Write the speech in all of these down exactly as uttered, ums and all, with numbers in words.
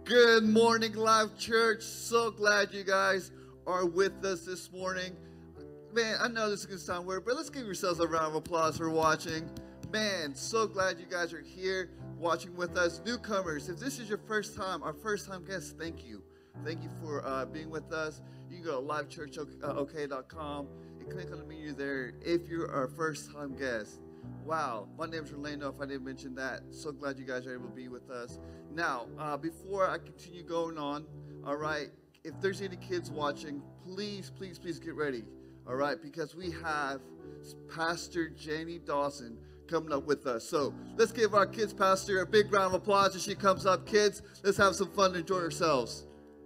Good morning, Life Church. So glad you guys are with us this morning. Man, I know this is going to sound weird, but let's give yourselves a round of applause for watching. Man, so glad you guys are here watching with us. Newcomers, if this is your first time, our first time guests, thank you. Thank you for uh, being with us. You can go to live church o k dot com and click on the menu there if you're our first time guest. Wow, my name is Orlando, if I didn't mention that. So glad you guys are able to be with us. Now, uh, before I continue going on, all right, if there's any kids watching, please, please, please get ready, all right, because we have Pastor Janie Dawson coming up with us. So let's give our kids pastor a big round of applause as she comes up. Kids, let's have some fun and enjoy ourselves.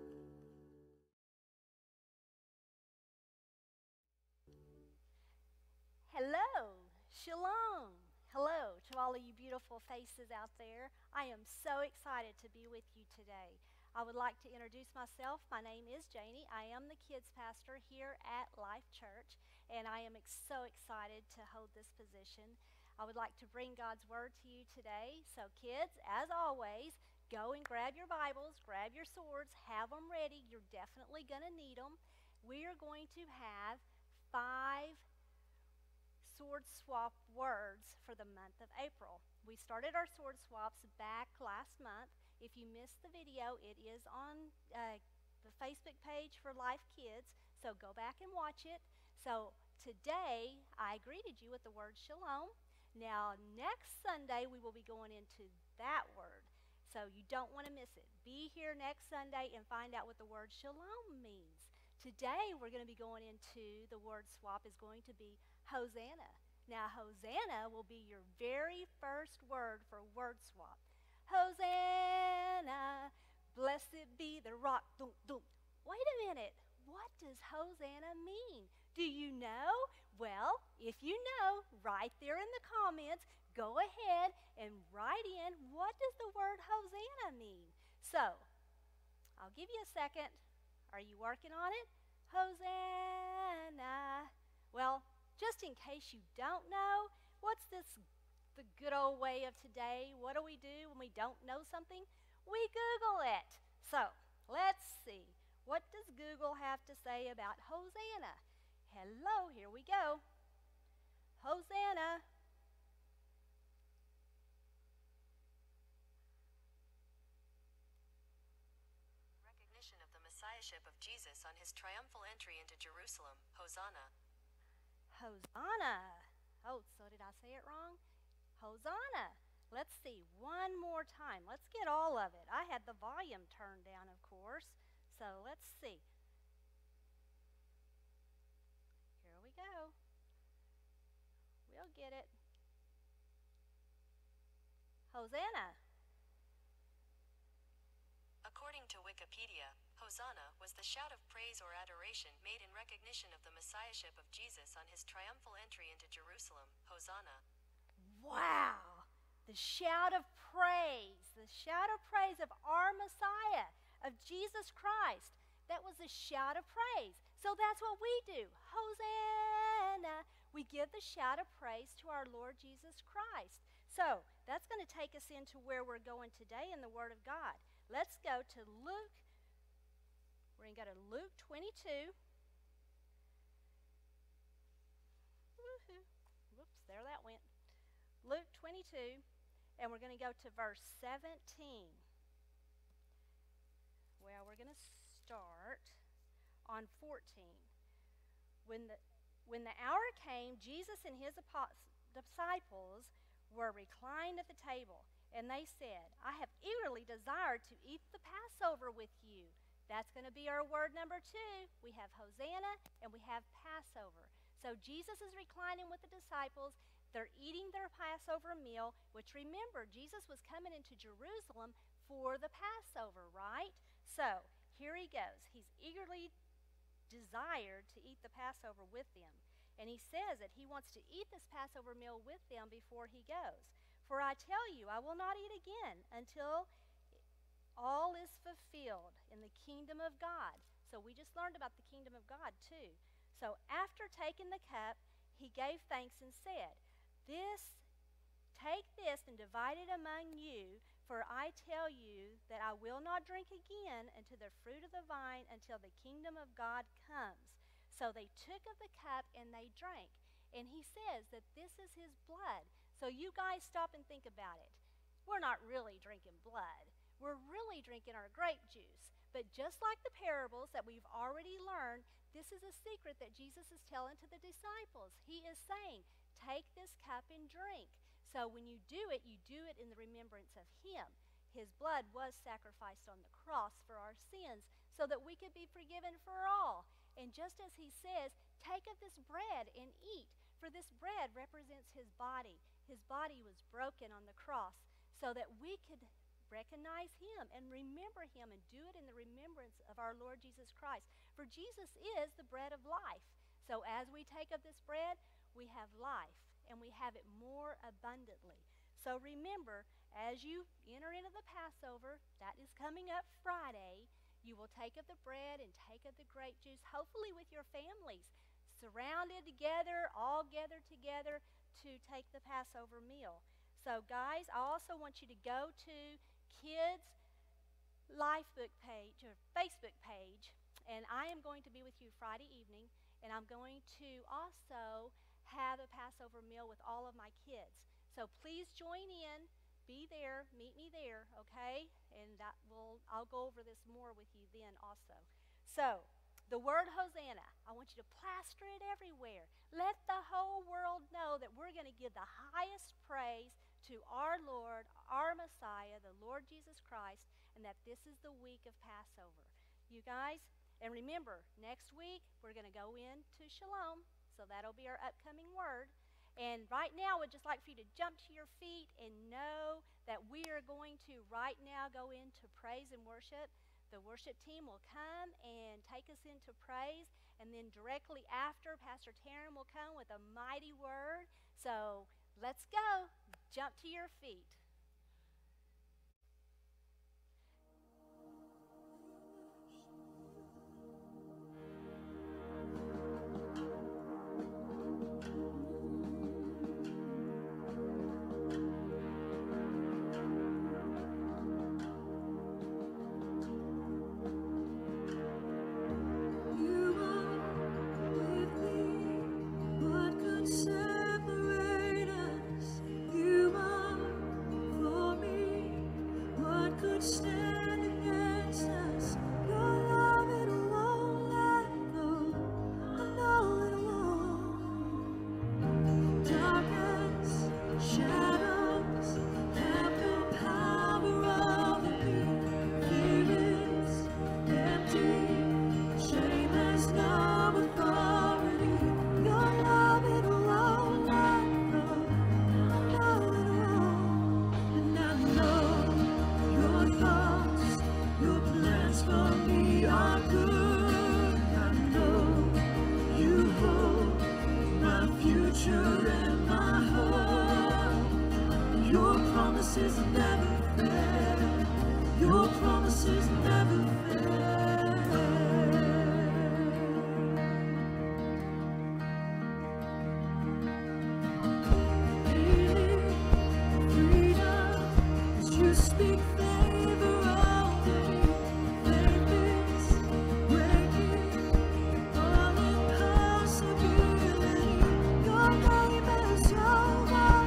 Hello, shalom. Hello to all of you beautiful faces out there. I am so excited to be with you today. I would like to introduce myself. My name is Janie. I am the kids pastor here at Life Church, and I am ex so excited to hold this position. I would like to bring God's word to you today. So kids, as always, go and grab your Bibles, grab your swords, have them ready. You're definitely going to need them. We are going to have five sword swap words for the month of April. We started our sword swaps back last month. If you missed the video, it is on uh, the Facebook page for Life Kids, so go back and watch it. So today, I greeted you with the word shalom. Now, next Sunday, we will be going into that word, so you don't want to miss it. Be here next Sunday and find out what the word shalom means. Today, we're going to be going into the word swap is going to be Hosanna. Now, Hosanna will be your very first word for word swap. Hosanna, blessed be the rock. Dum, dum. Wait a minute. What does Hosanna mean? Do you know? Well, if you know, right there in the comments, go ahead and write in what does the word Hosanna mean. So, I'll give you a second. Are you working on it? Hosanna. Well, just in case you don't know, what's this, the good old way of today? What do we do when we don't know something? We Google it. So, let's see. What does Google have to say about Hosanna? Hello, here we go. Hosanna. Recognition of the Messiahship of Jesus on his triumphal entry into Jerusalem. Hosanna. Hosanna. Oh, so did I say it wrong? Hosanna. Let's see one more time. Let's get all of it. I had the volume turned down, of course. So let's see. Here we go. We'll get it. Hosanna. According to Wikipedia, Hosanna was the shout of praise or adoration made in recognition of the Messiahship of Jesus on his triumphal entry into Jerusalem. Hosanna. Wow! The shout of praise, the shout of praise of our Messiah, of Jesus Christ. That was a shout of praise. So that's what we do. Hosanna! We give the shout of praise to our Lord Jesus Christ. So that's going to take us into where we're going today in the Word of God. Let's go to Luke. We're going to go to Luke twenty-two. Woohoo. Whoops, there that went. Luke twenty-two, and we're going to go to verse seventeen. Well, we're going to start on fourteen. When the, when the hour came, Jesus and his disciples were reclined at the table. And they said, I have eagerly desired to eat the Passover with you. That's going to be our word number two. We have Hosanna and we have Passover. So Jesus is reclining with the disciples. They're eating their Passover meal, which remember, Jesus was coming into Jerusalem for the Passover, right? So here he goes. He's eagerly desired to eat the Passover with them. And he says that he wants to eat this Passover meal with them before he goes. For I tell you, I will not eat again until all is fulfilled in the kingdom of God. So we just learned about the kingdom of God too. So after taking the cup, he gave thanks and said, This, take this and divide it among you, For I tell you that I will not drink again unto the fruit of the vine until the kingdom of God comes. So they took of the cup and they drank. And he says that this is his blood. So you guys stop and think about it. We're not really drinking blood. We're really drinking our grape juice. But just like the parables that we've already learned, this is a secret that Jesus is telling to the disciples. He is saying, take this cup and drink. So when you do it, you do it in the remembrance of him. His blood was sacrificed on the cross for our sins so that we could be forgiven for all. And just as he says, take of this bread and eat, for this bread represents his body. His body was broken on the cross so that we could recognize him and remember him and do it in the remembrance of our Lord Jesus Christ. For Jesus is the bread of life. So as we take of this bread, we have life. And we have it more abundantly. So remember, as you enter into the Passover, that is coming up Friday, you will take of the bread and take of the grape juice, hopefully with your families, surrounded together, all gathered together to take the Passover meal. So guys, I also want you to go to Kids Lifebook page, or Facebook page, and I am going to be with you Friday evening, and I'm going to also have a Passover meal with all of my kids. So please join in, be there, meet me there, okay? And that will, I'll go over this more with you then also. So, the word Hosanna, I want you to plaster it everywhere. Let the whole world know that we're going to give the highest praise to our Lord, our Messiah, the Lord Jesus Christ, and that this is the week of Passover. You guys, and remember, next week we're going to go into Shalom. So that'll be our upcoming word. And right now, I would just like for you to jump to your feet and know that we are going to right now go into praise and worship. The worship team will come and take us into praise. And then directly after, Pastor Taryn will come with a mighty word. So let's go. Jump to your feet. Separate us, you are for me. promises never fail. Your promises never fail. Healing, freedom, as you speak favor over me. Faith is breaking all impossibility. Your name is over.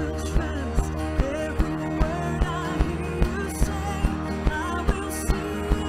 See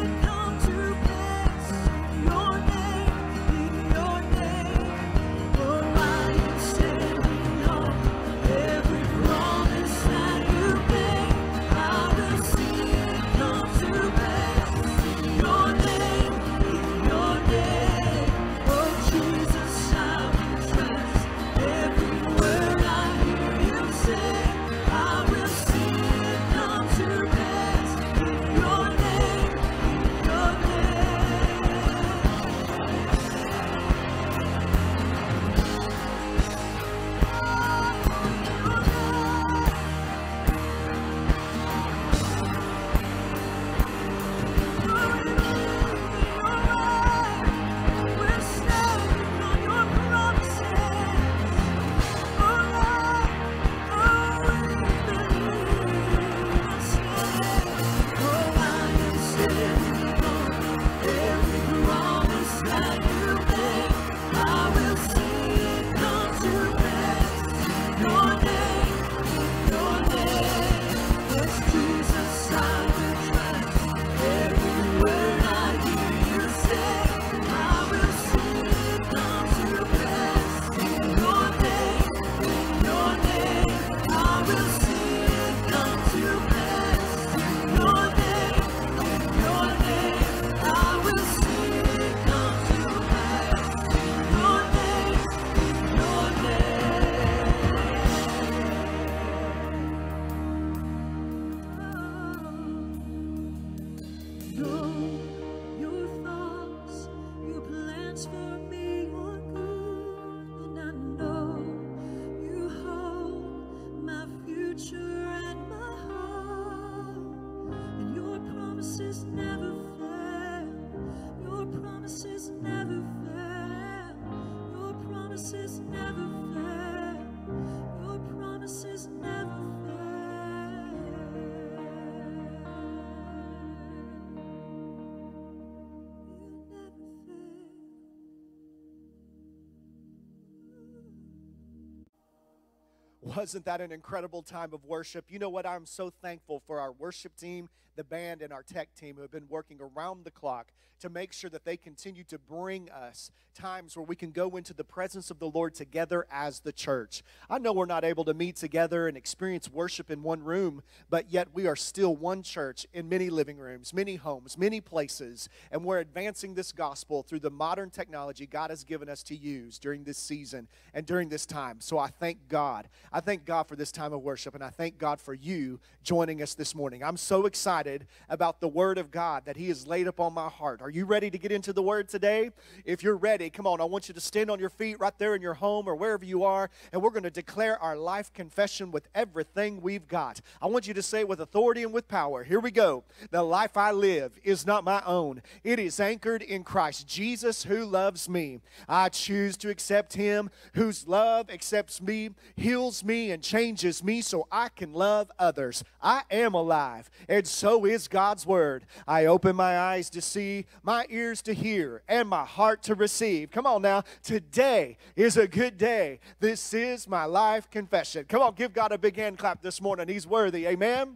Wasn't that an incredible time of worship? You know what? I'm so thankful for our worship team, the band, and our tech team who have been working around the clock to make sure that they continue to bring us times where we can go into the presence of the Lord together as the church. I know we're not able to meet together and experience worship in one room, but yet we are still one church in many living rooms, many homes, many places, and we're advancing this gospel through the modern technology God has given us to use during this season and during this time. So I thank God. I thank God for this time of worship, and I thank God for you joining us this morning. I'm so excited about the Word of God that He has laid upon my heart. Are you ready to get into the Word today? If you're ready, come on, I want you to stand on your feet right there in your home or wherever you are, and we're going to declare our life confession with everything we've got. I want you to say it with authority and with power. Here we go. The life I live is not my own. It is anchored in Christ Jesus who loves me. I choose to accept Him whose love accepts me, heals me, and changes me so I can love others. I am alive, and so is God's Word. I open my eyes to see, my ears to hear, and my heart to receive. Come on now. Today is a good day. This is my life confession. Come on, give God a big hand clap this morning. He's worthy. Amen.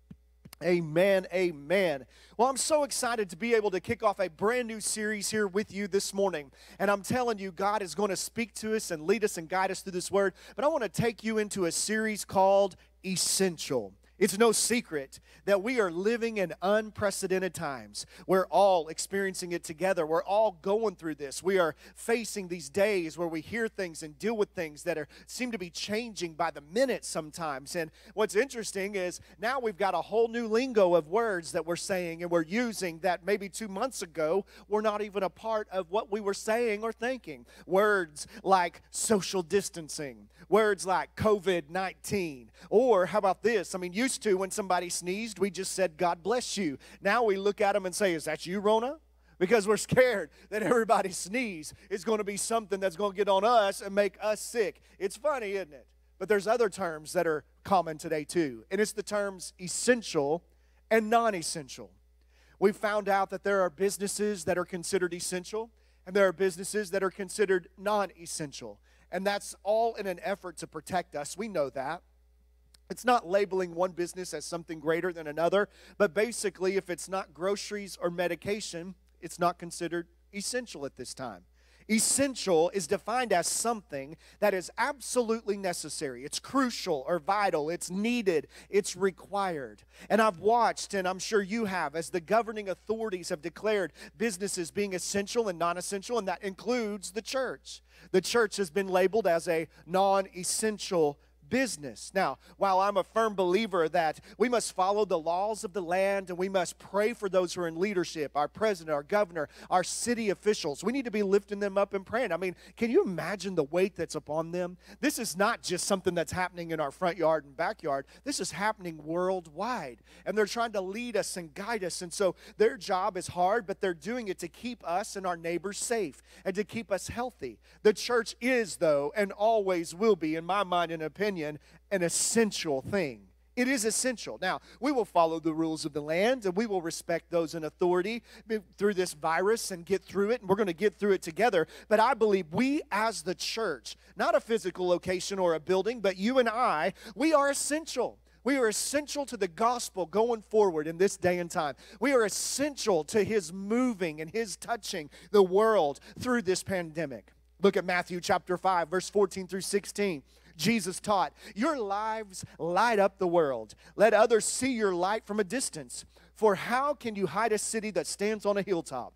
Amen, amen. Well, I'm so excited to be able to kick off a brand new series here with you this morning. And I'm telling you, God is going to speak to us and lead us and guide us through this word. But I want to take you into a series called Essential. It's no secret that we are living in unprecedented times. We're all experiencing it together. We're all going through this. We are facing these days where we hear things and deal with things that are seem to be changing by the minute sometimes. And what's interesting is now we've got a whole new lingo of words that we're saying and we're using that maybe two months ago were not even a part of what we were saying or thinking. Words like social distancing, words like COVID nineteen, or how about this? I mean, you Used to, when somebody sneezed, we just said, God bless you. Now we look at them and say, is that you, Rona? Because we're scared that everybody sneeze is going to be something that's going to get on us and make us sick. It's funny, isn't it? But there's other terms that are common today too, and it's the terms essential and non-essential. We found out that there are businesses that are considered essential, and there are businesses that are considered non-essential. And that's all in an effort to protect us. We know that. It's not labeling one business as something greater than another, but basically if it's not groceries or medication, it's not considered essential at this time. Essential is defined as something that is absolutely necessary. It's crucial or vital. It's needed. It's required. And I've watched, and I'm sure you have, as the governing authorities have declared businesses being essential and non-essential, and that includes the church. The church has been labeled as a non-essential business. Now, while I'm a firm believer that we must follow the laws of the land and we must pray for those who are in leadership, our president, our governor, our city officials, we need to be lifting them up and praying. I mean, can you imagine the weight that's upon them? This is not just something that's happening in our front yard and backyard. This is happening worldwide. And they're trying to lead us and guide us. And so their job is hard, but they're doing it to keep us and our neighbors safe and to keep us healthy. The church is, though, and always will be, in my mind and opinion, an essential thing. It is essential. Now, we will follow the rules of the land, and we will respect those in authority through this virus and get through it, and we're going to get through it together. But I believe we as the church, not a physical location or a building, but you and I, we are essential. We are essential to the gospel going forward in this day and time. We are essential to His moving and His touching the world through this pandemic. Look at Matthew chapter five, verse fourteen through sixteen. Jesus taught, your lives light up the world. Let others see your light from a distance. For how can you hide a city that stands on a hilltop?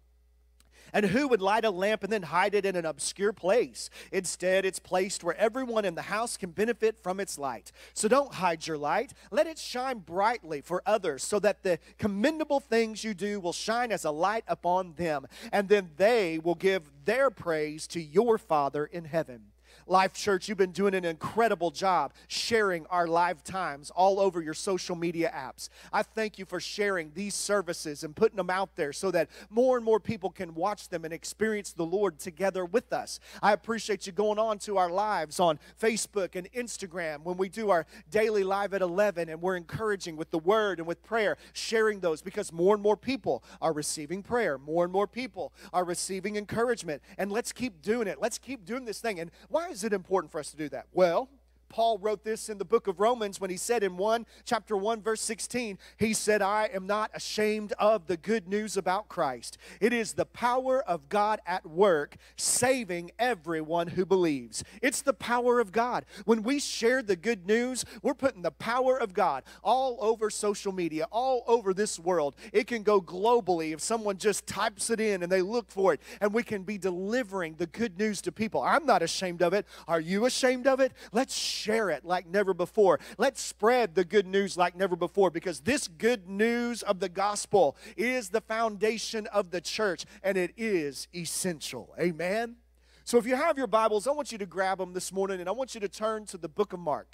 And who would light a lamp and then hide it in an obscure place? Instead, it's placed where everyone in the house can benefit from its light. So don't hide your light. Let it shine brightly for others so that the commendable things you do will shine as a light upon them. And then they will give their praise to your Father in heaven. Life Church, you've been doing an incredible job sharing our live times all over your social media apps. I thank you for sharing these services and putting them out there so that more and more people can watch them and experience the Lord together with us. I appreciate you going on to our lives on Facebook and Instagram when we do our daily live at eleven, and we're encouraging with the word and with prayer, sharing those because more and more people are receiving prayer. More and more people are receiving encouragement. And let's keep doing it. Let's keep doing this thing. And why is it important for us to do that? Well, Paul wrote this in the book of Romans when he said in one, chapter one, verse sixteen, he said, I am not ashamed of the good news about Christ. It is the power of God at work, saving everyone who believes. It's the power of God. When we share the good news, we're putting the power of God all over social media, all over this world. It can go globally if someone just types it in and they look for it, and we can be delivering the good news to people. I'm not ashamed of it. Are you ashamed of it? Let's share it like never before. Let's spread the good news like never before, because this good news of the gospel is the foundation of the church, and it is essential. Amen? So if you have your Bibles, I want you to grab them this morning, and I want you to turn to the book of Mark.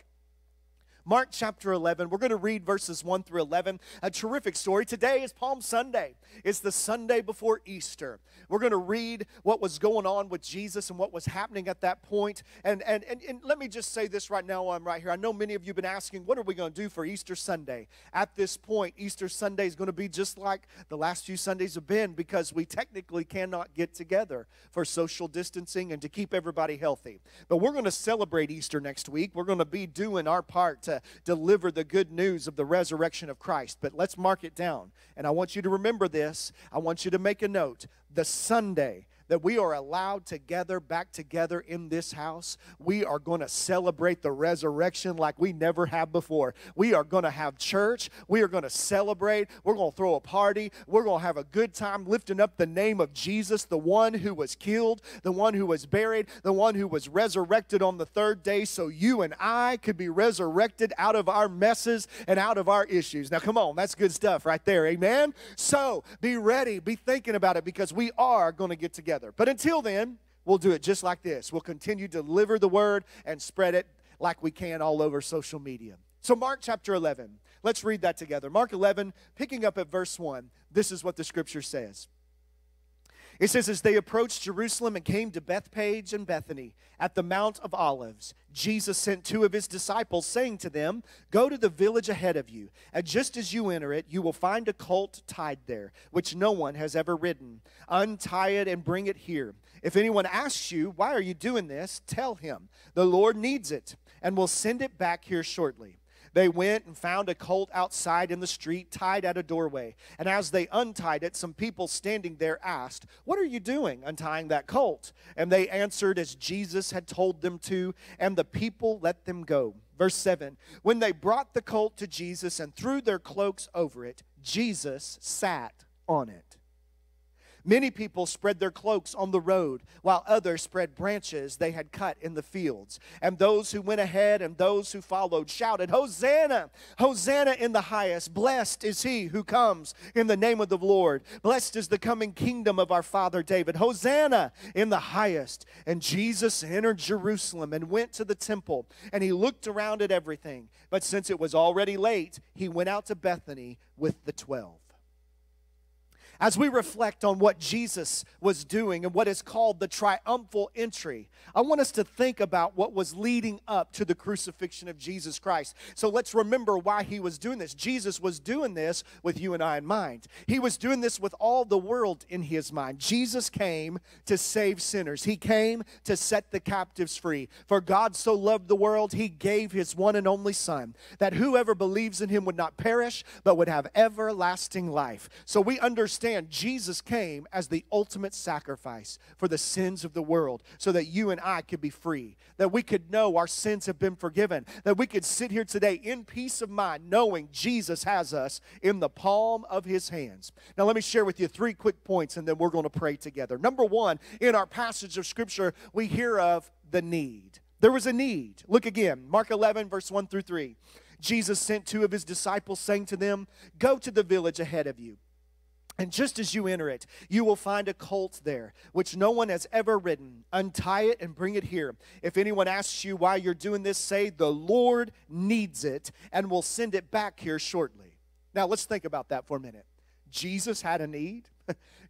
Mark chapter eleven, we're going to read verses one through eleven. A terrific story. Today is Palm Sunday. It's the Sunday before Easter. We're going to read what was going on with Jesus and what was happening at that point. And, and, and, and let me just say this right now while I'm right here. I know many of you have been asking, what are we going to do for Easter Sunday? At this point, Easter Sunday is going to be just like the last few Sundays have been, because we technically cannot get together for social distancing and to keep everybody healthy. But we're going to celebrate Easter next week. We're going to be doing our part to deliver the good news of the resurrection of Christ. But let's mark it down. And I want you to remember this. I want you to make a note. The Sunday that we are allowed to gather back together in this house, we are going to celebrate the resurrection like we never have before. We are going to have church. We are going to celebrate. We're going to throw a party. We're going to have a good time lifting up the name of Jesus, the one who was killed, the one who was buried, the one who was resurrected on the third day, so you and I could be resurrected out of our messes and out of our issues. Now, come on, that's good stuff right there, amen? So, be ready, be thinking about it, because we are going to get together. But until then, we'll do it just like this. We'll continue to deliver the word and spread it like we can all over social media. So Mark chapter eleven, let's read that together. Mark eleven, picking up at verse one, this is what the scripture says. It says, as they approached Jerusalem and came to Bethphage and Bethany at the Mount of Olives, Jesus sent two of his disciples, saying to them, go to the village ahead of you, and just as you enter it, you will find a colt tied there, which no one has ever ridden. Untie it and bring it here. If anyone asks you, why are you doing this? Tell him, the Lord needs it, and will send it back here shortly. They went and found a colt outside in the street, tied at a doorway. And as they untied it, some people standing there asked, what are you doing untying that colt? And they answered as Jesus had told them to, and the people let them go. Verse seven, when they brought the colt to Jesus and threw their cloaks over it, Jesus sat on it. Many people spread their cloaks on the road, while others spread branches they had cut in the fields. And those who went ahead and those who followed shouted, Hosanna! Hosanna in the highest! Blessed is he who comes in the name of the Lord. Blessed is the coming kingdom of our father David. Hosanna in the highest! And Jesus entered Jerusalem and went to the temple, and he looked around at everything. But since it was already late, he went out to Bethany with the twelve. As we reflect on what Jesus was doing and what is called the triumphal entry, I want us to think about what was leading up to the crucifixion of Jesus Christ. So let's remember why he was doing this. Jesus was doing this with you and I in mind. He was doing this with all the world in his mind. Jesus came to save sinners. He came to set the captives free. For God so loved the world, he gave his one and only Son, that whoever believes in him would not perish, but would have everlasting life. So we understand Jesus came as the ultimate sacrifice for the sins of the world, so that you and I could be free, that we could know our sins have been forgiven, that we could sit here today in peace of mind knowing Jesus has us in the palm of his hands. Now let me share with you three quick points, and then we're going to pray together. Number one, in our passage of Scripture, we hear of the need. There was a need. Look again, Mark eleven, verse one through three. Jesus sent two of his disciples, saying to them, go to the village ahead of you. And just as you enter it, you will find a colt there, which no one has ever ridden. Untie it and bring it here. If anyone asks you why you're doing this, say, the Lord needs it, and will send it back here shortly. Now, let's think about that for a minute. Jesus had a need.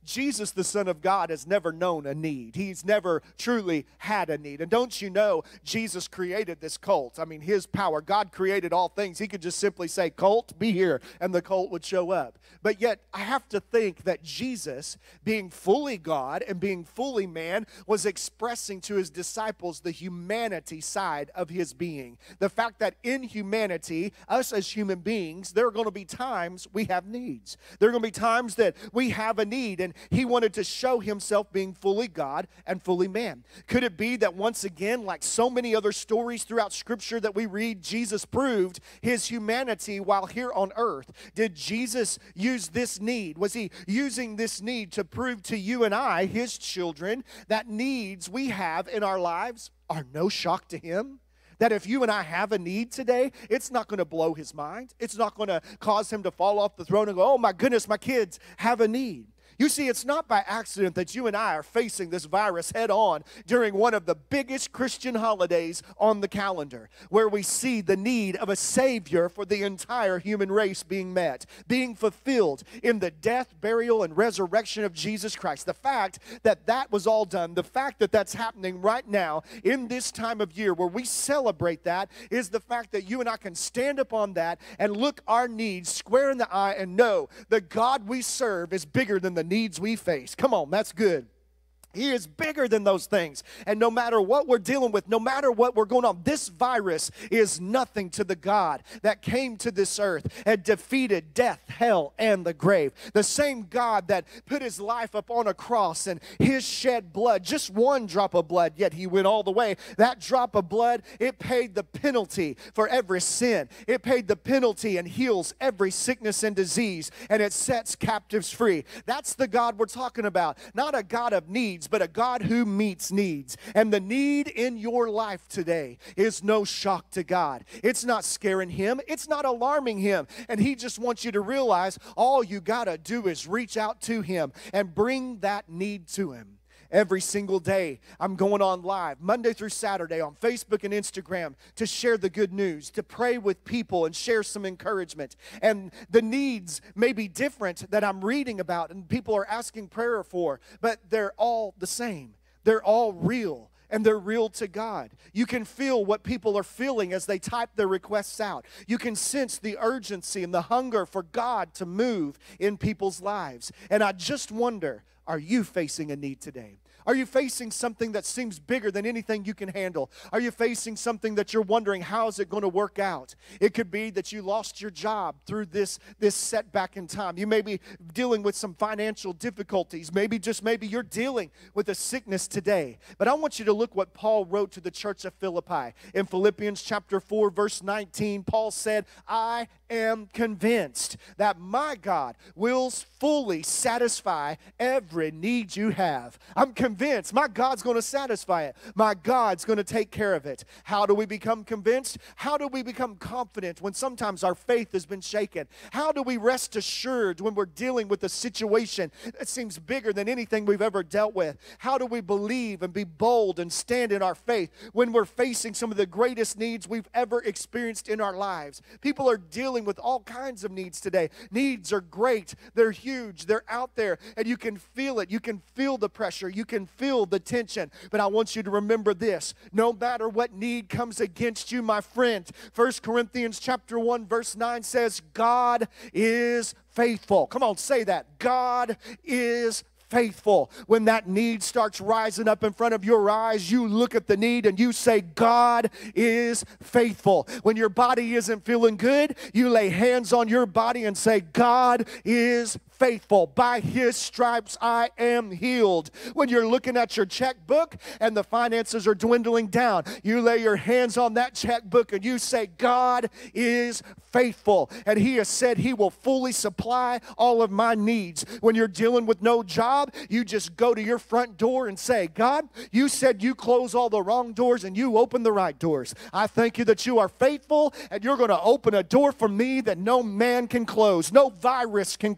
Jesus, the Son of God, has never known a need. He's never truly had a need. And don't you know, Jesus created this colt. I mean, his power. God created all things. He could just simply say, colt, be here, and the colt would show up. But yet, I have to think that Jesus, being fully God and being fully man, was expressing to his disciples the humanity side of his being. The fact that in humanity, us as human beings, there are going to be times we have needs. There are going to be times that we have a need, and he wanted to show himself being fully God and fully man. Could it be that once again, like so many other stories throughout Scripture that we read, Jesus proved his humanity while here on earth? Did Jesus use this need? Was he using this need to prove to you and I, his children, that needs we have in our lives are no shock to him? That if you and I have a need today, it's not going to blow his mind. It's not going to cause him to fall off the throne and go, oh my goodness, my kids have a need. You see, it's not by accident that you and I are facing this virus head on during one of the biggest Christian holidays on the calendar, where we see the need of a Savior for the entire human race being met, being fulfilled in the death, burial, and resurrection of Jesus Christ. The fact that that was all done, the fact that that's happening right now in this time of year where we celebrate that, is the fact that you and I can stand upon that and look our needs square in the eye and know the God we serve is bigger than the needs we face. Come on, that's good. He is bigger than those things. And no matter what we're dealing with, no matter what we're going on, this virus is nothing to the God that came to this earth and defeated death, hell, and the grave. The same God that put his life up on a cross and his shed blood, just one drop of blood, yet he went all the way. That drop of blood, it paid the penalty for every sin. It paid the penalty and heals every sickness and disease, and it sets captives free. That's the God we're talking about. Not a God of needs, but a God who meets needs. And the need in your life today is no shock to God. It's not scaring him. It's not alarming him. And he just wants you to realize all you got to do is reach out to him and bring that need to him. Every single day, I'm going on live, Monday through Saturday, on Facebook and Instagram to share the good news, to pray with people and share some encouragement. And the needs may be different that I'm reading about and people are asking prayer for, but they're all the same. They're all real. And they're real to God. You can feel what people are feeling as they type their requests out. You can sense the urgency and the hunger for God to move in people's lives. And I just wonder, are you facing a need today? Are you facing something that seems bigger than anything you can handle? Are you facing something that you're wondering, how is it going to work out? It could be that you lost your job through this, this setback in time. You may be dealing with some financial difficulties. Maybe, just maybe, you're dealing with a sickness today. But I want you to look what Paul wrote to the church of Philippi. In Philippians chapter four, verse nineteen, Paul said, I am convinced that my God will fully satisfy every need you have. I'm convinced my God's going to satisfy it. My God's going to take care of it. How do we become convinced? How do we become confident when sometimes our faith has been shaken? How do we rest assured when we're dealing with a situation that seems bigger than anything we've ever dealt with? How do we believe and be bold and stand in our faith when we're facing some of the greatest needs we've ever experienced in our lives? People are dealing with all kinds of needs today. Needs are great. They're huge. They're out there, and you can feel it. You can feel the pressure. You can feel the tension. But I want you to remember this. No matter what need comes against you, my friend, First Corinthians chapter one, verse nine says, God is faithful. Come on, say that. God is faithful. When that need starts rising up in front of your eyes, you look at the need and you say, God is faithful. When your body isn't feeling good, you lay hands on your body and say, God is faithful. By his stripes I am healed. When you're looking at your checkbook and the finances are dwindling down, you lay your hands on that checkbook and you say, God is faithful. And he has said he will fully supply all of my needs. When you're dealing with no job, you just go to your front door and say, God, you said you close all the wrong doors and you open the right doors. I thank you that you are faithful and you're going to open a door for me that no man can close, no virus can close.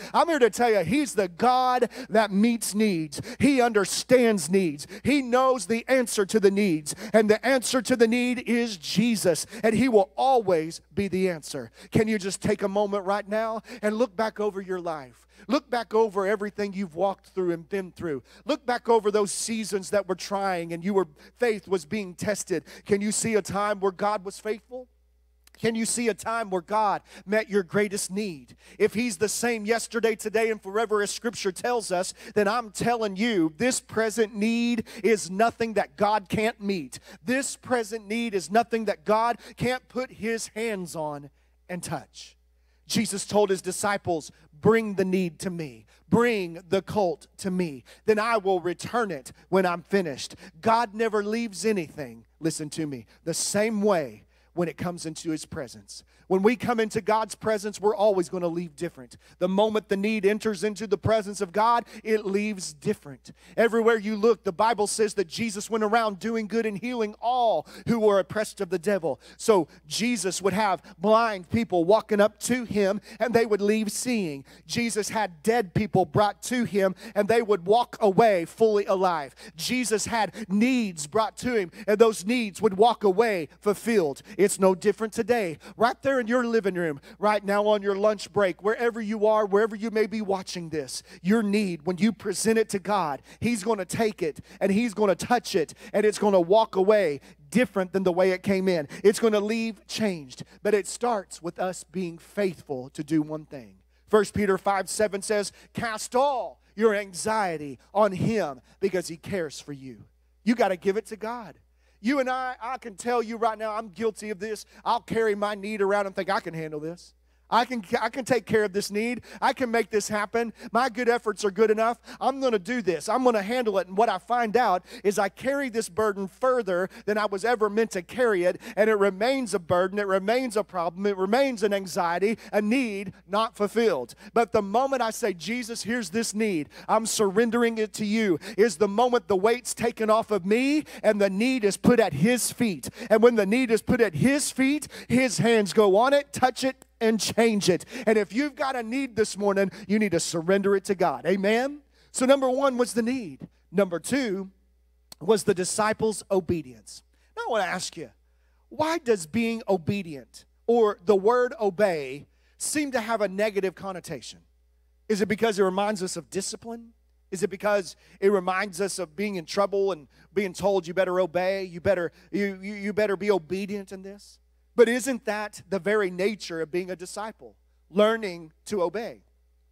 I'm here to tell you, He's the God that meets needs. He understands needs. He knows the answer to the needs. And the answer to the need is Jesus. And He will always be the answer. Can you just take a moment right now and look back over your life? Look back over everything you've walked through and been through. Look back over those seasons that were trying and your faith was being tested. Can you see a time where God was faithful? Can you see a time where God met your greatest need? If He's the same yesterday, today, and forever as Scripture tells us, then I'm telling you, this present need is nothing that God can't meet. This present need is nothing that God can't put His hands on and touch. Jesus told His disciples, bring the need to me. Bring the colt to me. Then I will return it when I'm finished. God never leaves anything, listen to me, the same way when it comes into His presence. When we come into God's presence, we're always going to leave different. The moment the need enters into the presence of God, it leaves different. Everywhere you look, the Bible says that Jesus went around doing good and healing all who were oppressed of the devil. So Jesus would have blind people walking up to Him and they would leave seeing. Jesus had dead people brought to Him and they would walk away fully alive. Jesus had needs brought to Him and those needs would walk away fulfilled. It's no different today. Right there in your living room, right now on your lunch break, wherever you are, wherever you may be watching this, your need, when you present it to God, He's going to take it and He's going to touch it and it's going to walk away different than the way it came in. It's going to leave changed. But it starts with us being faithful to do one thing. First Peter five seven says, cast all your anxiety on Him because He cares for you. You got to give it to God. You and I, I can tell you right now, I'm guilty of this. I'll carry my need around and think I can handle this. I can, I can take care of this need. I can make this happen. My good efforts are good enough. I'm going to do this. I'm going to handle it. And what I find out is I carry this burden further than I was ever meant to carry it. And it remains a burden. It remains a problem. It remains an anxiety, a need not fulfilled. But the moment I say, Jesus, here's this need, I'm surrendering it to you, is the moment the weight's taken off of me and the need is put at His feet. And when the need is put at His feet, His hands go on it, touch it, and change it. And if you've got a need this morning, you need to surrender it to God. Amen? So number one was the need. Number two was the disciples' obedience. Now I want to ask you, why does being obedient or the word obey seem to have a negative connotation? Is it because it reminds us of discipline? Is it because it reminds us of being in trouble and being told you better obey, you better, you, you, you better be obedient in this? But isn't that the very nature of being a disciple? Learning to obey,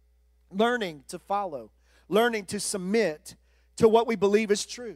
learning to follow, learning to submit to what we believe is true.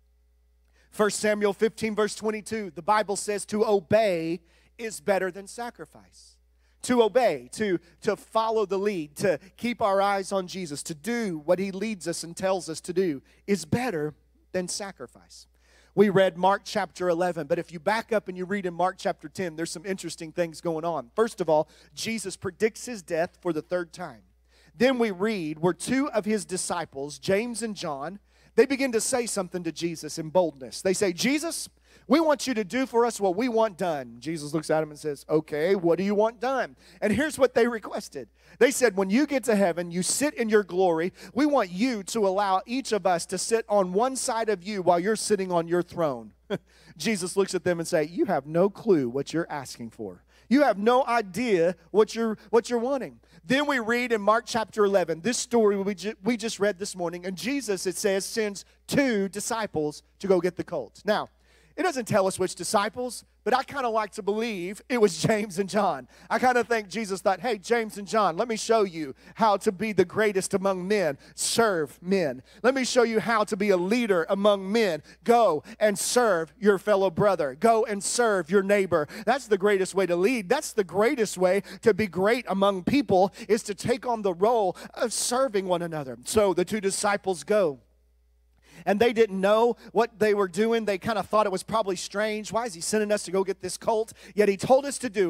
First Samuel fifteen, verse twenty-two, the Bible says to obey is better than sacrifice. To obey, to, to follow the lead, to keep our eyes on Jesus, to do what He leads us and tells us to do is better than sacrifice. We read Mark chapter eleven, but if you back up and you read in Mark chapter ten, there's some interesting things going on. First of all, Jesus predicts His death for the third time. Then we read where two of His disciples, James and John, they begin to say something to Jesus in boldness. They say, Jesus, we want you to do for us what we want done. Jesus looks at him and says, okay, what do you want done? And here's what they requested. They said, when you get to heaven, you sit in your glory. We want you to allow each of us to sit on one side of you while you're sitting on your throne. Jesus looks at them and says, you have no clue what you're asking for. You have no idea what you're, what you're wanting. Then we read in Mark chapter eleven, this story we, ju- we just read this morning, and Jesus, it says, sends two disciples to go get the colt. Now, it doesn't tell us which disciples, but I kind of like to believe it was James and John. I kind of think Jesus thought, hey, James and John, let me show you how to be the greatest among men. Serve men. Let me show you how to be a leader among men. Go and serve your fellow brother. Go and serve your neighbor. That's the greatest way to lead. That's the greatest way to be great among people, is to take on the role of serving one another. So the two disciples go. And they didn't know what they were doing. They kind of thought it was probably strange. Why is He sending us to go get this colt? Yet He told us to do it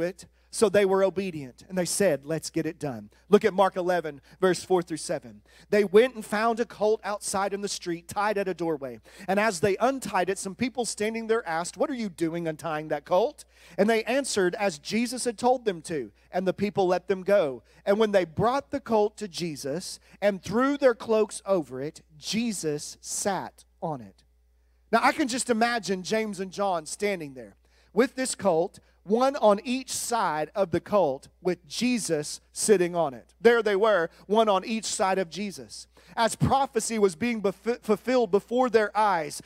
So they were obedient, and they said, let's get it done. Look at Mark eleven, verse four through seven. They went and found a colt outside in the street, tied at a doorway. And as they untied it, some people standing there asked, what are you doing untying that colt? And they answered as Jesus had told them to, and the people let them go. And when they brought the colt to Jesus and threw their cloaks over it, Jesus sat on it. Now I can just imagine James and John standing there with this colt, one on each side of the colt with Jesus sitting on it. There they were, one on each side of Jesus. As prophecy was being bef- fulfilled before their eyes,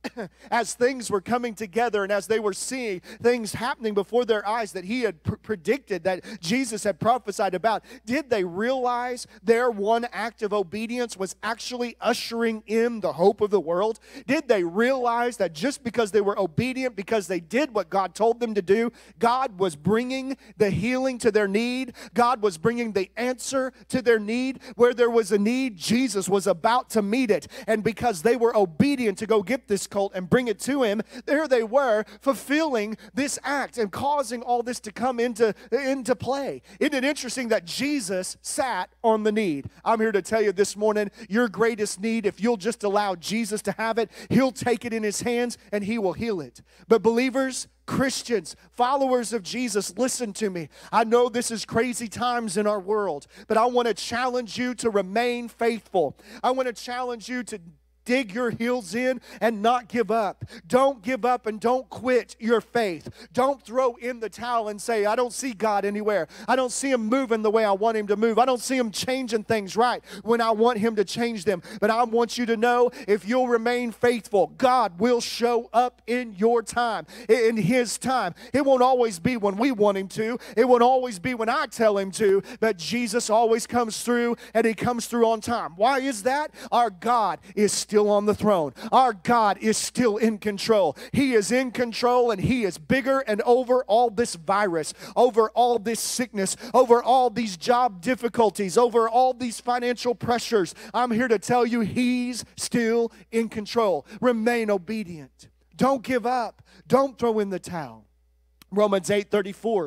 as things were coming together and as they were seeing things happening before their eyes that he had pr- predicted, that Jesus had prophesied about, did they realize their one act of obedience was actually ushering in the hope of the world? Did they realize that just because they were obedient, because they did what God told them to do, God was bringing the healing to their need? God was bringing the answer to their need. Where there was a need, Jesus was about to meet it. And because they were obedient to go get this colt and bring it to him, there they were fulfilling this act and causing all this to come into, into play. Isn't it interesting that Jesus sat on the need? I'm here to tell you this morning, your greatest need, if you'll just allow Jesus to have it, he'll take it in his hands and he will heal it. But believers, Christians, followers of Jesus, listen to me. I know this is crazy times in our world, but I want to challenge you to remain faithful. I want to challenge you to dig your heels in and not give up. Don't give up and don't quit your faith. Don't throw in the towel and say, I don't see God anywhere. I don't see him moving the way I want him to move. I don't see him changing things right when I want him to change them. But I want you to know, if you'll remain faithful, God will show up in your time, in his time. It won't always be when we want him to. It won't always be when I tell him to. But Jesus always comes through, and he comes through on time. Why is that? Our God is still still on the throne. Our God is still in control. He is in control, and he is bigger and over all this virus, over all this sickness, over all these job difficulties, over all these financial pressures. I'm here to tell you, he's still in control. Remain obedient. Don't give up. Don't throw in the towel. Romans eight thirty-four.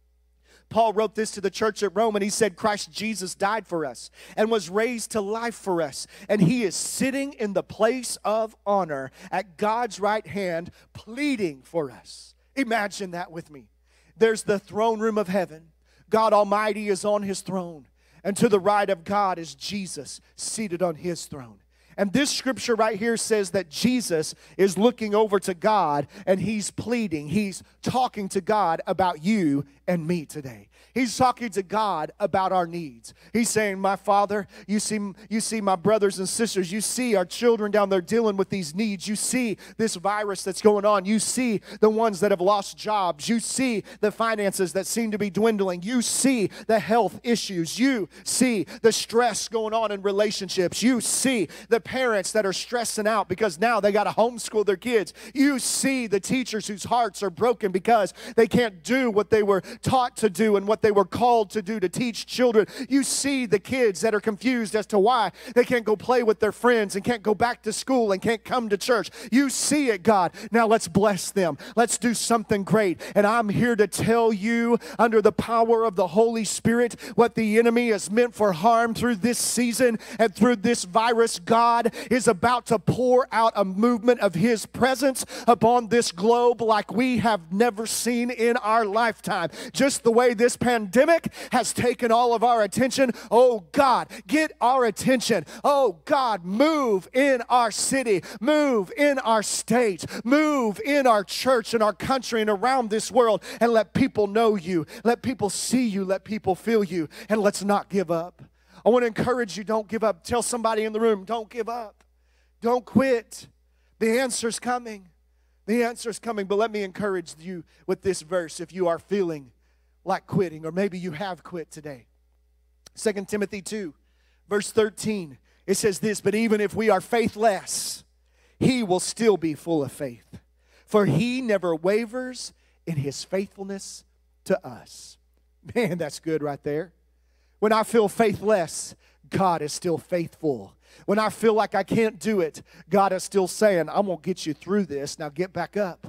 Paul wrote this to the church at Rome, and he said, Christ Jesus died for us and was raised to life for us, and he is sitting in the place of honor at God's right hand, pleading for us. Imagine that with me. There's the throne room of heaven. God Almighty is on his throne, and to the right of God is Jesus seated on his throne. And this scripture right here says that Jesus is looking over to God, and he's pleading. He's talking to God about you and me today. He's talking to God about our needs. He's saying, my Father, you see, you see my brothers and sisters. You see our children down there dealing with these needs. You see this virus that's going on. You see the ones that have lost jobs. You see the finances that seem to be dwindling. You see the health issues. You see the stress going on in relationships. You see the parents that are stressing out because now they got to homeschool their kids. You see the teachers whose hearts are broken because they can't do what they were taught to do and what they were called to do, to teach children. You see the kids that are confused as to why they can't go play with their friends and can't go back to school and can't come to church. You see it, God. Now let's bless them. Let's do something great. And I'm here to tell you, under the power of the Holy Spirit, what the enemy has meant for harm through this season and through this virus. God is about to pour out a movement of his presence upon this globe like we have never seen in our lifetime. Just the way this pandemic has taken all of our attention. Oh God, get our attention. Oh God, move in our city, move in our state, move in our church and our country and around this world, and let people know you, let people see you, let people feel you, and let's not give up. I want to encourage you, don't give up. Tell somebody in the room, don't give up. Don't quit. The answer's coming. The answer's coming. But let me encourage you with this verse if you are feeling like quitting, or maybe you have quit today. Second Timothy two, verse thirteen, it says this, but even if we are faithless, he will still be full of faith, for he never wavers in his faithfulness to us. Man, that's good right there. When I feel faithless, God is still faithful. When I feel like I can't do it, God is still saying, I'm going to get you through this. Now get back up.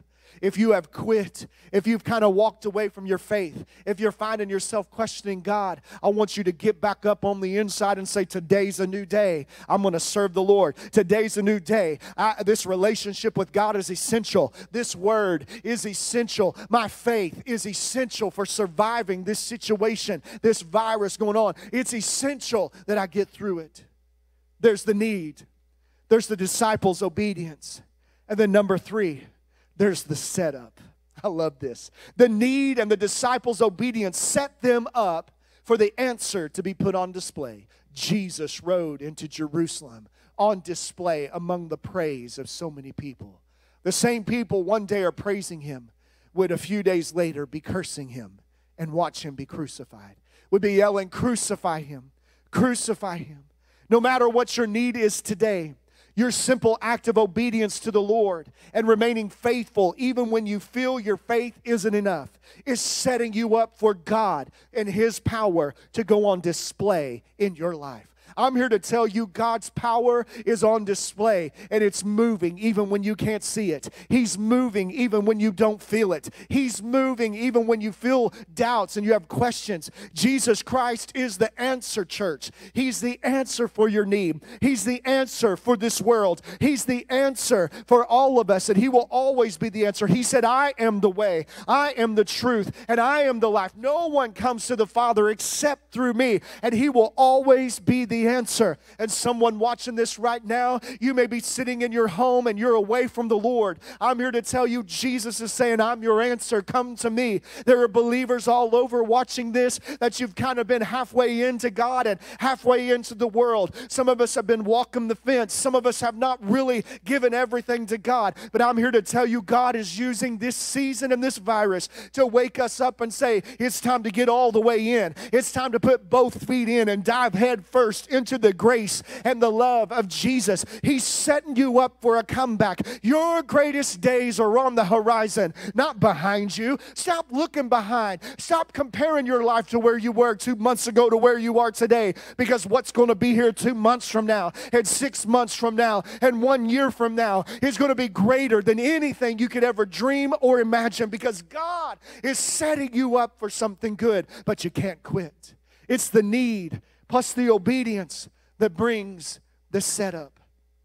if you have quit, if you've kind of walked away from your faith, if you're finding yourself questioning God, I want you to get back up on the inside and say, today's a new day. I'm going to serve the Lord. Today's a new day. I, this relationship with God is essential. This word is essential. My faith is essential for surviving this situation, this virus going on. It's essential that I get through it. There's the need. There's the disciples' obedience. And then number three, there's the setup. I love this. The need and the disciples' obedience set them up for the answer to be put on display. Jesus rode into Jerusalem on display among the praise of so many people. The same people one day are praising him would a few days later be cursing him and watch him be crucified. Would be yelling, crucify him, crucify him. No matter what your need is today, your simple act of obedience to the Lord and remaining faithful even when you feel your faith isn't enough is setting you up for God and His power to go on display in your life. I'm here to tell you God's power is on display, and it's moving even when you can't see it. He's moving even when you don't feel it. He's moving even when you feel doubts and you have questions. Jesus Christ is the answer, church. He's the answer for your need. He's the answer for this world. He's the answer for all of us, and He will always be the answer. He said, I am the way, I am the truth, and I am the life. No one comes to the Father except through me, and He will always be the answer. And someone watching this right now, you may be sitting in your home and you're away from the Lord. I'm here to tell you Jesus is saying, I'm your answer. Come to me. There are believers all over watching this that you've kind of been halfway into God and halfway into the world. Some of us have been walking the fence. Some of us have not really given everything to God. But I'm here to tell you God is using this season and this virus to wake us up and say, it's time to get all the way in. It's time to put both feet in and dive head first into the grace and the love of Jesus. He's setting you up for a comeback. Your greatest days are on the horizon, not behind you. Stop looking behind. Stop comparing your life to where you were two months ago to where you are today, because what's going to be here two months from now and six months from now and one year from now is going to be greater than anything you could ever dream or imagine, because God is setting you up for something good, but you can't quit. It's the need plus the obedience that brings the setup.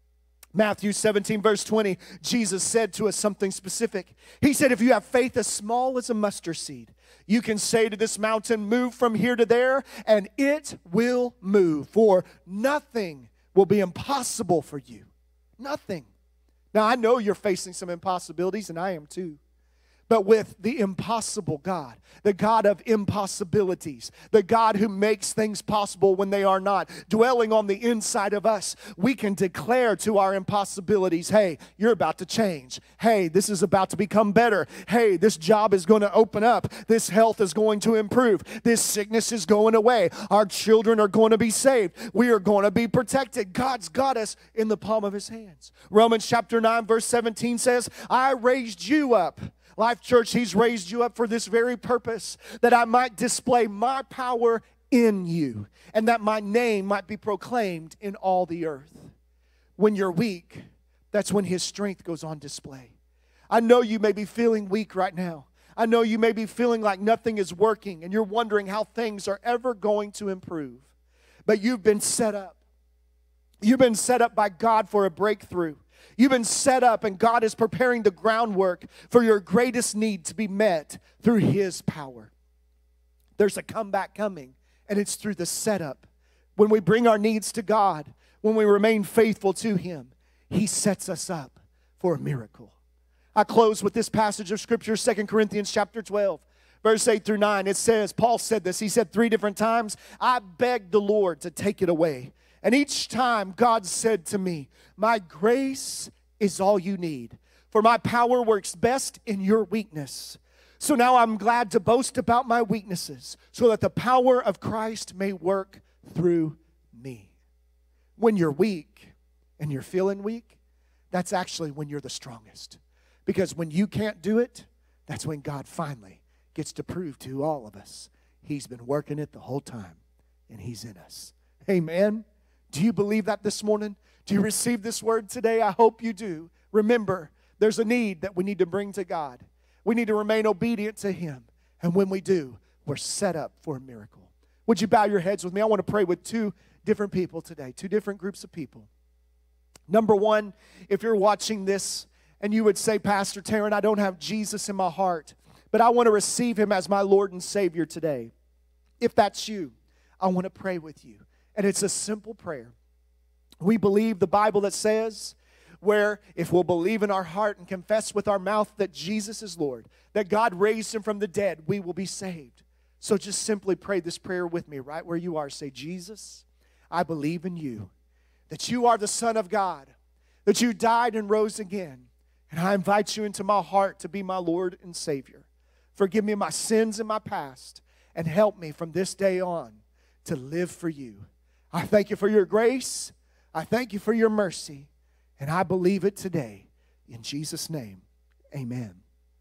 Matthew seventeen, verse twenty, Jesus said to us something specific. He said, if you have faith as small as a mustard seed, you can say to this mountain, move from here to there, and it will move. For nothing will be impossible for you. Nothing. Now, I know you're facing some impossibilities, and I am too. But with the impossible God, the God of impossibilities, the God who makes things possible when they are not, dwelling on the inside of us, we can declare to our impossibilities, hey, you're about to change. Hey, this is about to become better. Hey, this job is going to open up. This health is going to improve. This sickness is going away. Our children are going to be saved. We are going to be protected. God's got us in the palm of His hands. Romans chapter nine, verse seventeen says, I raised you up. Life Church, He's raised you up for this very purpose, that I might display my power in you, and that my name might be proclaimed in all the earth. When you're weak, that's when His strength goes on display. I know you may be feeling weak right now. I know you may be feeling like nothing is working, and you're wondering how things are ever going to improve. But you've been set up. You've been set up by God for a breakthrough. You've been set up, and God is preparing the groundwork for your greatest need to be met through His power. There's a comeback coming, and it's through the setup. When we bring our needs to God, when we remain faithful to Him, He sets us up for a miracle. I close with this passage of Scripture, Second Corinthians chapter twelve, verse eight through nine. It says, Paul said this. He said three different times, I begged the Lord to take it away. And each time God said to me, my grace is all you need, for my power works best in your weakness. So now I'm glad to boast about my weaknesses, so that the power of Christ may work through me. When you're weak and you're feeling weak, that's actually when you're the strongest. Because when you can't do it, that's when God finally gets to prove to all of us He's been working it the whole time, and He's in us. Amen. Do you believe that this morning? Do you receive this word today? I hope you do. Remember, there's a need that we need to bring to God. We need to remain obedient to Him. And when we do, we're set up for a miracle. Would you bow your heads with me? I want to pray with two different people today, two different groups of people. Number one, if you're watching this and you would say, Pastor Taryn, I don't have Jesus in my heart, but I want to receive Him as my Lord and Savior today. If that's you, I want to pray with you. And it's a simple prayer. We believe the Bible that says, where if we'll believe in our heart and confess with our mouth that Jesus is Lord, that God raised Him from the dead, we will be saved. So just simply pray this prayer with me right where you are. Say, Jesus, I believe in you, that you are the Son of God, that you died and rose again, and I invite you into my heart to be my Lord and Savior. Forgive me my sins in my past, and help me from this day on to live for you. I thank you for your grace. I thank you for your mercy. And I believe it today. In Jesus' name, amen.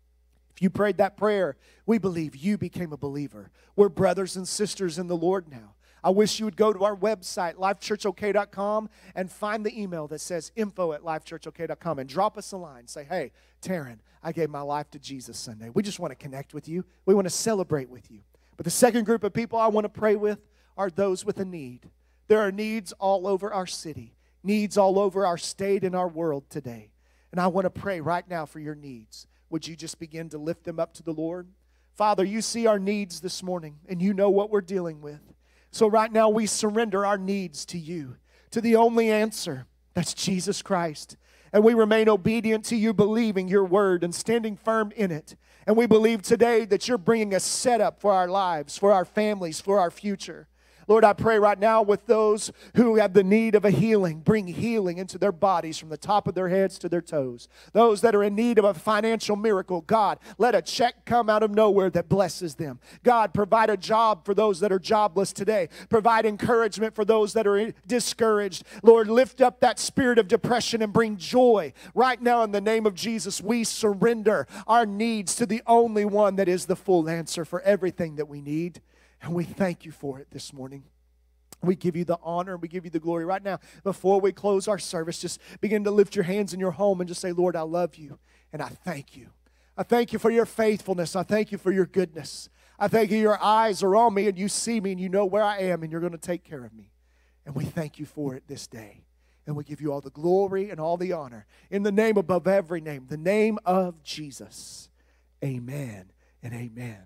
If you prayed that prayer, we believe you became a believer. We're brothers and sisters in the Lord now. I wish you would go to our website, life church o k dot com, and find the email that says info at life church o k dot com and drop us a line. Say, hey, Taryn, I gave my life to Jesus Sunday. We just want to connect with you. We want to celebrate with you. But the second group of people I want to pray with are those with a need. There are needs all over our city, needs all over our state and our world today. And I want to pray right now for your needs. Would you just begin to lift them up to the Lord? Father, you see our needs this morning, and you know what we're dealing with. So right now we surrender our needs to you, to the only answer, that's Jesus Christ. And we remain obedient to you, believing your word and standing firm in it. And we believe today that you're bringing a setup for our lives, for our families, for our future. Lord, I pray right now with those who have the need of a healing, bring healing into their bodies from the top of their heads to their toes. Those that are in need of a financial miracle, God, let a check come out of nowhere that blesses them. God, provide a job for those that are jobless today. Provide encouragement for those that are discouraged. Lord, lift up that spirit of depression and bring joy. Right now, in the name of Jesus, we surrender our needs to the only one that is the full answer for everything that we need. And we thank you for it this morning. We give you the honor and we give you the glory. Right now, before we close our service, just begin to lift your hands in your home and just say, Lord, I love you and I thank you. I thank you for your faithfulness. I thank you for your goodness. I thank you your eyes are on me and you see me and you know where I am and you're going to take care of me. And we thank you for it this day. And we give you all the glory and all the honor. In the name above every name, the name of Jesus. Amen and amen.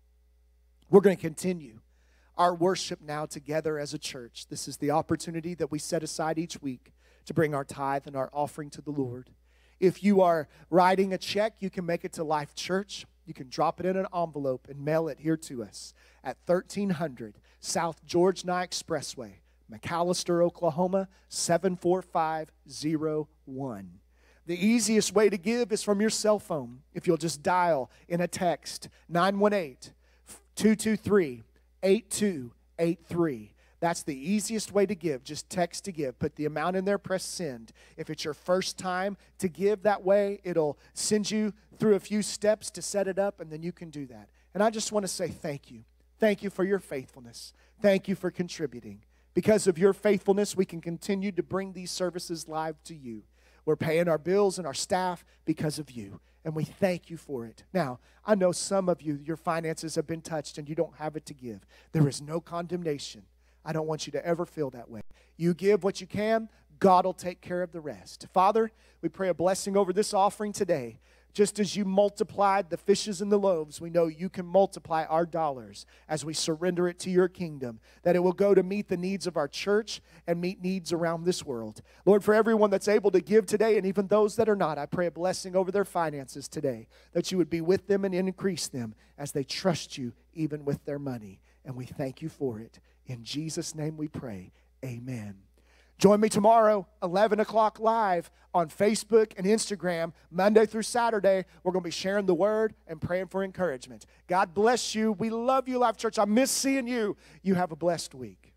We're going to continue our worship now together as a church. This is the opportunity that we set aside each week to bring our tithe and our offering to the Lord. If you are writing a check, you can make it to Life Church. You can drop it in an envelope and mail it here to us at thirteen hundred South George Nye Expressway, McAllister, Oklahoma, seven four five zero one. The easiest way to give is from your cell phone. If you'll just dial in a text, nine one eight, two two three, eight two eight three. That's the easiest way to give. Just text to give. Put the amount in there, press send. If it's your first time to give that way, it'll send you through a few steps to set it up, and then you can do that. And I just want to say thank you. Thank you for your faithfulness. Thank you for contributing. Because of your faithfulness, we can continue to bring these services live to you. We're paying our bills and our staff because of you. And we thank you for it. Now, I know some of you, your finances have been touched and you don't have it to give. There is no condemnation. I don't want you to ever feel that way. You give what you can, God will take care of the rest. Father, we pray a blessing over this offering today. Just as you multiplied the fishes and the loaves, we know you can multiply our dollars as we surrender it to your kingdom, that it will go to meet the needs of our church and meet needs around this world. Lord, for everyone that's able to give today and even those that are not, I pray a blessing over their finances today, that you would be with them and increase them as they trust you even with their money. And we thank you for it. In Jesus' name we pray, amen. Join me tomorrow, eleven o'clock live on Facebook and Instagram, Monday through Saturday. We're going to be sharing the word and praying for encouragement. God bless you. We love you, Life Church. I miss seeing you. You have a blessed week.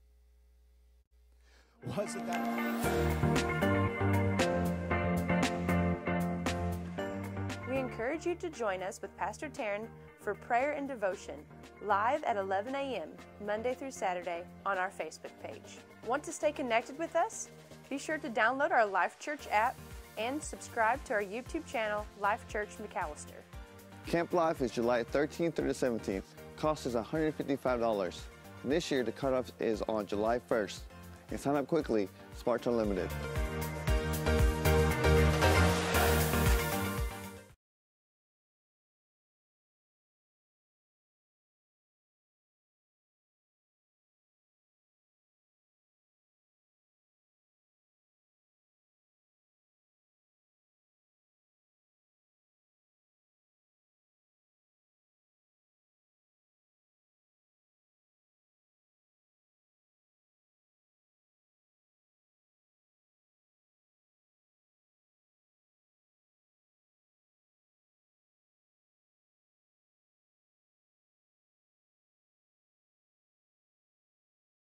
Was it that? We encourage you to join us with Pastor Taryn for prayer and devotion, live at eleven a.m., Monday through Saturday on our Facebook page. Want to stay connected with us? Be sure to download our Life Church app and subscribe to our YouTube channel, Life Church McAllister. Camp Life is July thirteenth through the seventeenth. Cost is one hundred fifty-five dollars. This year, the cutoff is on July first. And sign up quickly, Sparks Unlimited.